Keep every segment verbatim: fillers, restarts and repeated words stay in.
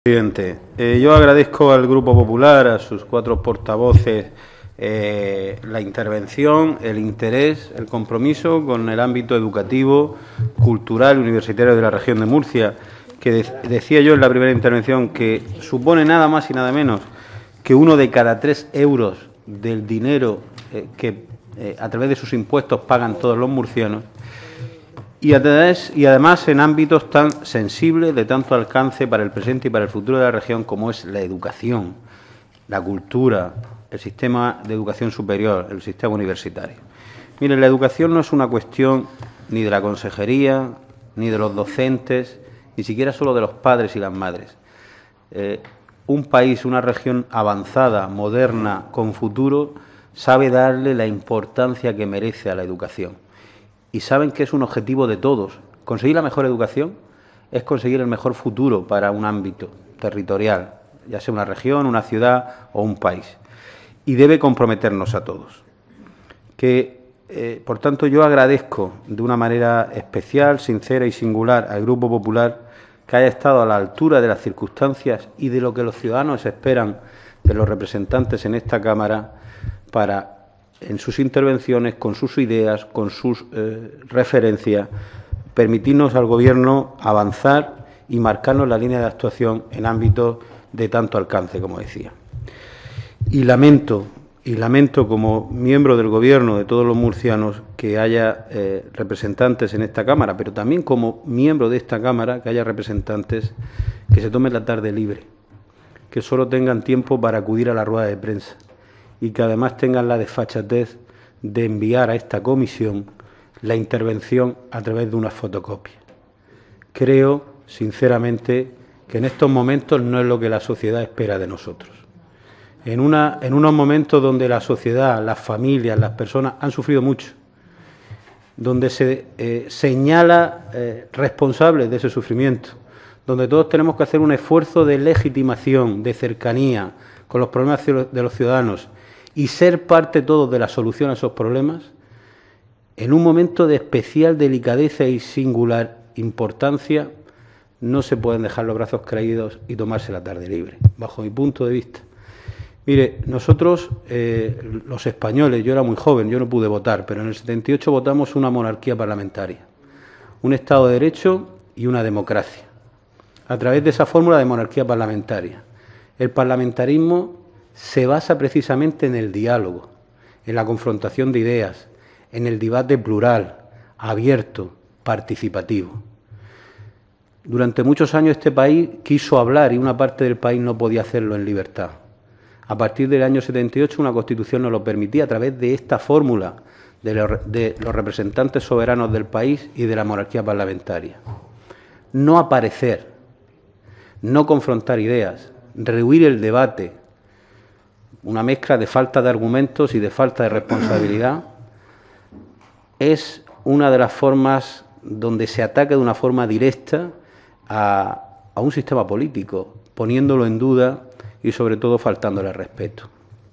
Presidente, eh, yo agradezco al Grupo Popular, a sus cuatro portavoces, eh, la intervención, el interés, el compromiso con el ámbito educativo, cultural y universitario de la región de Murcia, que de decía yo en la primera intervención que supone nada más y nada menos que uno de cada tres euros del dinero eh, que eh, a través de sus impuestos pagan todos los murcianos. Y, través, y además en ámbitos tan sensibles, de tanto alcance para el presente y para el futuro de la región, como es la educación, la cultura, el sistema de educación superior, el sistema universitario. Mire, la educación no es una cuestión ni de la consejería, ni de los docentes, ni siquiera solo de los padres y las madres. Eh, un país, una región avanzada, moderna, con futuro, sabe darle la importancia que merece a la educación. Y saben que es un objetivo de todos. Conseguir la mejor educación es conseguir el mejor futuro para un ámbito territorial, ya sea una región, una ciudad o un país. Y debe comprometernos a todos. Que, eh, por tanto, yo agradezco de una manera especial, sincera y singular al Grupo Popular que haya estado a la altura de las circunstancias y de lo que los ciudadanos esperan de los representantes en esta Cámara para, en sus intervenciones, con sus ideas, con sus eh, referencias, permitirnos al Gobierno avanzar y marcarnos la línea de actuación en ámbitos de tanto alcance, como decía. Y lamento, y lamento como miembro del Gobierno de todos los murcianos que haya eh, representantes en esta Cámara, pero también como miembro de esta Cámara que haya representantes que se tomen la tarde libre, que solo tengan tiempo para acudir a la rueda de prensa, y que además tengan la desfachatez de enviar a esta comisión la intervención a través de una fotocopia. Creo, sinceramente, que en estos momentos no es lo que la sociedad espera de nosotros. En, una, en unos momentos donde la sociedad, las familias, las personas han sufrido mucho, donde se eh, señala eh, responsables de ese sufrimiento, donde todos tenemos que hacer un esfuerzo de legitimación, de cercanía con los problemas de los ciudadanos, y ser parte todos de la solución a esos problemas, en un momento de especial delicadeza y singular importancia, no se pueden dejar los brazos caídos y tomarse la tarde libre, bajo mi punto de vista. Mire, nosotros, eh, los españoles, yo era muy joven, yo no pude votar, pero en el setenta y ocho votamos una monarquía parlamentaria, un Estado de Derecho y una democracia, a través de esa fórmula de monarquía parlamentaria. El parlamentarismo se basa precisamente en el diálogo, en la confrontación de ideas, en el debate plural, abierto, participativo. Durante muchos años este país quiso hablar y una parte del país no podía hacerlo en libertad. A partir del año setenta y ocho una Constitución nos lo permitía a través de esta fórmula de los, de los representantes soberanos del país y de la monarquía parlamentaria. No aparecer, no confrontar ideas, rehuir el debate, una mezcla de falta de argumentos y de falta de responsabilidad, es una de las formas donde se ataca de una forma directa a, a un sistema político, poniéndolo en duda y sobre todo faltándole respeto.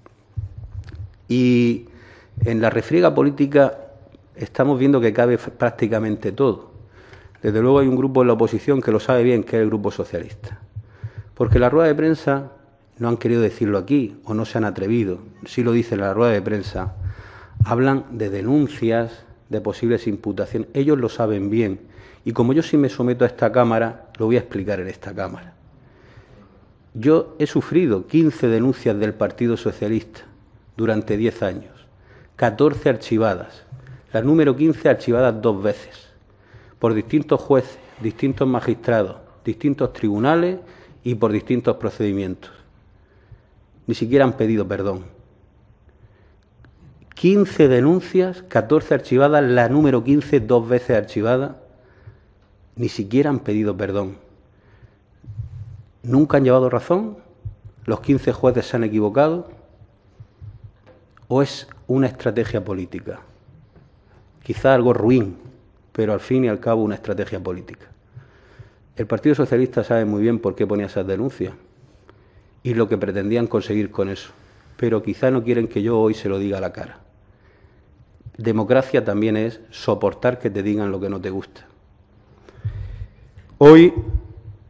Y en la refriega política estamos viendo que cabe prácticamente todo. Desde luego hay un grupo en la oposición que lo sabe bien, que es el Grupo Socialista. Porque la rueda de prensa, no han querido decirlo aquí o no se han atrevido, sí lo dice la rueda de prensa, hablan de denuncias, de posibles imputaciones. Ellos lo saben bien. Y como yo sí me someto a esta Cámara, lo voy a explicar en esta Cámara. Yo he sufrido quince denuncias del Partido Socialista durante diez años, catorce archivadas, la número quince archivadas dos veces, por distintos jueces, distintos magistrados, distintos tribunales y por distintos procedimientos. Ni siquiera han pedido perdón. quince denuncias, catorce archivadas, la número quince dos veces archivada, ni siquiera han pedido perdón. ¿Nunca han llevado razón? ¿Los quince jueces se han equivocado? ¿O es una estrategia política? Quizá algo ruin, pero al fin y al cabo una estrategia política. El Partido Socialista sabe muy bien por qué ponía esas denuncias y lo que pretendían conseguir con eso, pero quizá no quieren que yo hoy se lo diga a la cara. Democracia también es soportar que te digan lo que no te gusta. Hoy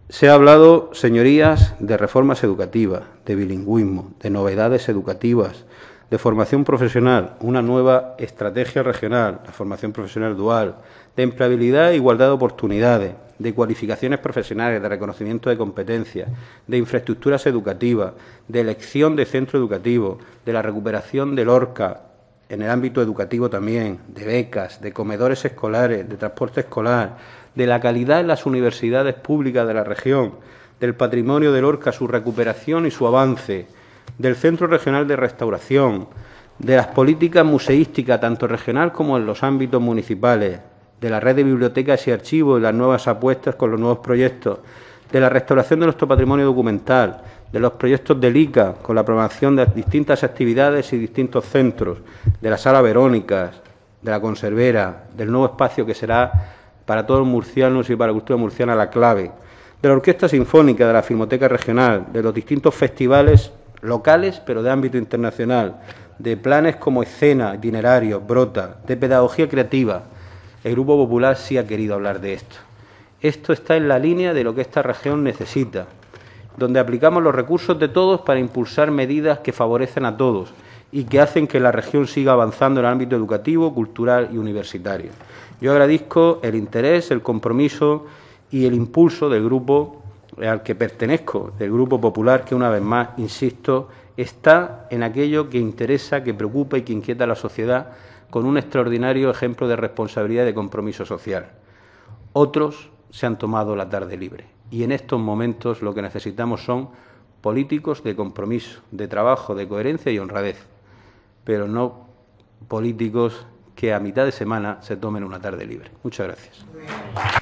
Se ha hablado, señorías, de reformas educativas, de bilingüismo, de novedades educativas, de formación profesional, una nueva estrategia regional, la formación profesional dual, de empleabilidad e igualdad de oportunidades, de cualificaciones profesionales, de reconocimiento de competencias, de infraestructuras educativas, de elección de centro educativo, de la recuperación del Lorca en el ámbito educativo también, de becas, de comedores escolares, de transporte escolar, de la calidad en las universidades públicas de la región, del patrimonio del Lorca, su recuperación y su avance, del Centro Regional de Restauración, de las políticas museísticas, tanto regional como en los ámbitos municipales, de la red de bibliotecas y archivos y las nuevas apuestas con los nuevos proyectos, de la restauración de nuestro patrimonio documental, de los proyectos del I C A, con la programación de distintas actividades y distintos centros, de la Sala Verónicas, de la Conservera, del nuevo espacio que será para todos los murcianos y para la cultura murciana la clave, de la Orquesta Sinfónica, de la Filmoteca Regional, de los distintos festivales locales, pero de ámbito internacional, de planes como Escena, Itinerarios, Brota, de pedagogía creativa. El Grupo Popular sí ha querido hablar de esto. Esto está en la línea de lo que esta región necesita, donde aplicamos los recursos de todos para impulsar medidas que favorecen a todos y que hacen que la región siga avanzando en el ámbito educativo, cultural y universitario. Yo agradezco el interés, el compromiso y el impulso del grupo al que pertenezco, del Grupo Popular, que una vez más, insisto, está en aquello que interesa, que preocupa y que inquieta a la sociedad, con un extraordinario ejemplo de responsabilidad y de compromiso social. Otros se han tomado la tarde libre y en estos momentos lo que necesitamos son políticos de compromiso, de trabajo, de coherencia y honradez, pero no políticos que a mitad de semana se tomen una tarde libre. Muchas gracias.